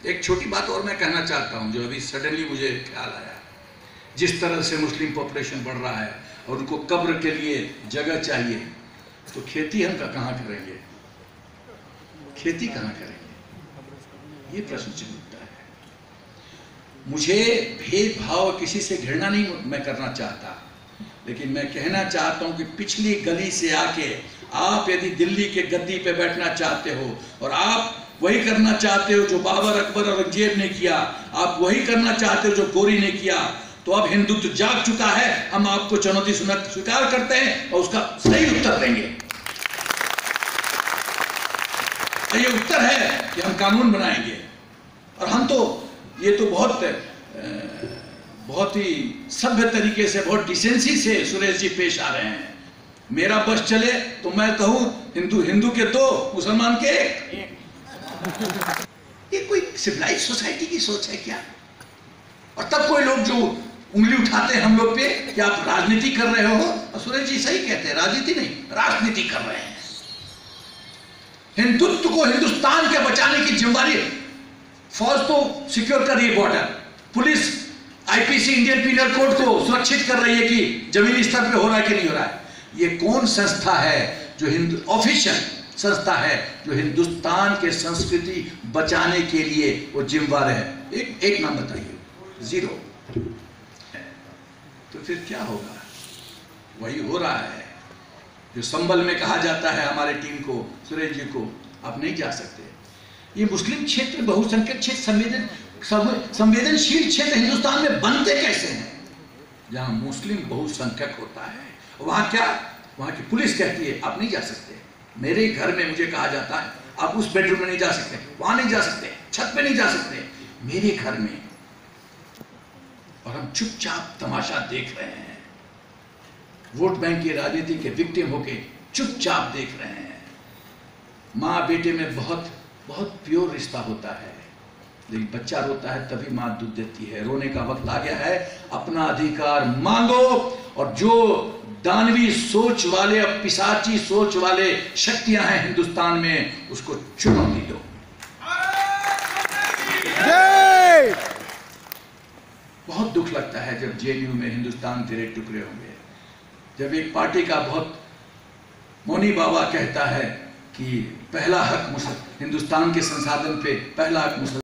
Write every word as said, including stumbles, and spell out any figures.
एक छोटी बात और मैं कहना चाहता हूं, जो अभी सडनली मुझे ख्याल आया। जिस तरह से मुस्लिम पॉपुलेशन बढ़ रहा है और उनको कब्र के लिए जगह चाहिए, तो खेती हम कहाँ करेंगे? खेती कहाँ करेंगे? ये प्रश्न चिंता है। मुझे भेदभाव किसी से घृणा नहीं मैं करना चाहता, लेकिन मैं कहना चाहता हूं कि पिछली गली से आके आप यदि दिल्ली के गद्दी पे बैठना चाहते हो और आप वही करना चाहते हो जो बाबर, अकबर और औरंगजेब ने किया, आप वही करना चाहते हो जो गोरी ने किया, तो अब हिंदुत्व जाग चुका है। हम आपको चुनौती स्वीकार करते हैं और उसका सही उत्तर देंगे। ये उत्तर है कि हम कानून बनाएंगे। और हम तो ये तो बहुत बहुत ही सभ्य तरीके से, बहुत डिसेंसी से सुरेश जी पेश आ रहे हैं। मेरा बस चले तो मैं कहूं हिंदू हिंदू के दो, मुसलमान के एक। ये कोई सिविलाइज सोसाइटी की सोच है क्या? और तब कोई लोग जो उंगली उठाते हैं हम लोग पे कि आप राजनीति कर रहे हो, और सुरेश जी सही कहते हैं, राजनीति नहीं राजनीति कर रहे हैं। हिंदुत्व को, हिंदुस्तान के बचाने की जिम्मेदारी, फौज तो सिक्योर कर रही है border, police IPC Indian penal code को सुरक्षित कर रही है कि जमीनी स्तर पे हो रहा है कि नहीं हो रहा है। ये कौन संस्था है जो हिंदू ऑफिशियल संस्था है जो हिंदुस्तान के संस्कृति बचाने के लिए वो जिम्मेदार है? एक एक नाम बताइए। जीरो। तो फिर क्या होगा? वही हो रहा है जो संबल में कहा जाता है हमारे टीम को, सुरेश जी को, आप नहीं जा सकते। ये मुस्लिम क्षेत्र, बहुसंख्यक क्षेत्र, संवेदन संवेदनशील क्षेत्र हिंदुस्तान में बनते कैसे हैं? जहां मुस्लिम बहुसंख्यक होता है, वहां क्या, वहां की पुलिस कहती है आप नहीं जा सकते। मेरे घर में मुझे कहा जाता है आप उस बेडरूम में नहीं जा सकते, वहां नहीं जा सकते, छत पे नहीं जा सकते, मेरे घर में। और हम चुपचाप तमाशा देख रहे हैं, वोट बैंक की राजनीति के विक्टिम होके चुपचाप देख रहे हैं। माँ बेटे में बहुत बहुत प्योर रिश्ता होता है, लेकिन बच्चा रोता है तभी माँ दूध देती है। रोने का वक्त आ गया है, अपना अधिकार मांगो। और जो दानवी सोच वाले, पिशाची सोच वाले शक्तियां हैं हिंदुस्तान में, उसको चुनौती दो। बहुत दुख लगता है जब जेएनयू में हिंदुस्तान तेरे टुकड़े होंगे, जब एक पार्टी का बहुत मौनी बाबा कहता है कि पहला हक मुसलमान, हिंदुस्तान के संसाधन पे पहला हक मुसलमान